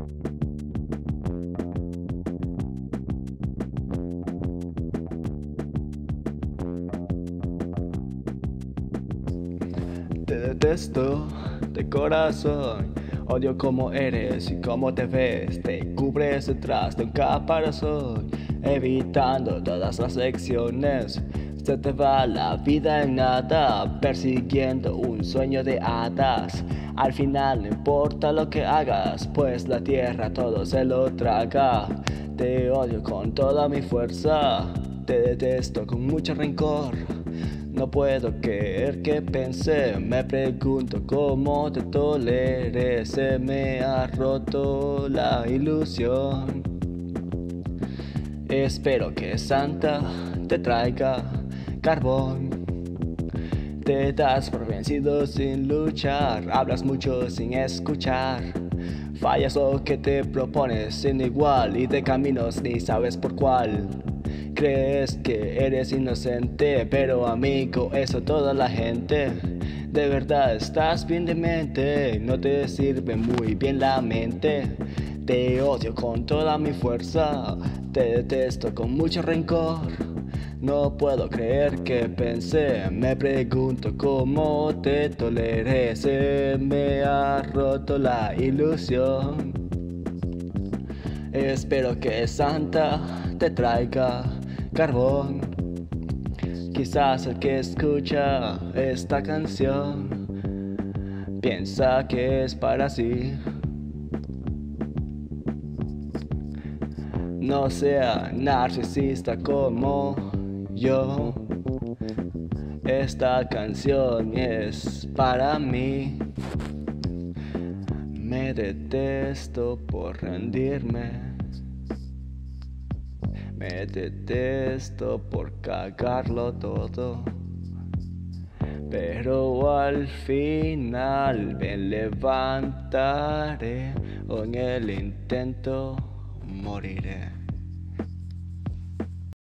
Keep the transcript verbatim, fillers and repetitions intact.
Te detesto de corazón, odio cómo eres y cómo te ves. Te cubres detrás de un caparazón, evitando todas las lecciones. Se te va la vida en nada, persiguiendo un sueño de hadas. Al final no importa lo que hagas, pues la tierra todo se lo traga. Te odio con toda mi fuerza, te detesto con mucho rencor. No puedo creer que pensé, me pregunto cómo te toleré. Se me ha roto la ilusión. Espero que Santa te traiga carbón. Te das por vencido sin luchar, hablas mucho sin escuchar. Fallas lo que te propones sin igual y de caminos ni sabes por cuál. Crees que eres inocente, pero amigo, eso toda la gente. De verdad estás bien de mente, no te sirve muy bien la mente. Te odio con toda mi fuerza, te detesto con mucho rencor. No puedo creer que pensé, me pregunto cómo te toleré. Se me ha roto la ilusión. Espero que Santa te traiga carbón. Quizás el que escucha esta canción piensa que es para sí. No sea narcisista como yo. Esta canción es para mí. Me detesto por rendirme. Me detesto por cagarlo todo. Pero al final me levantaré o en el intento moriré.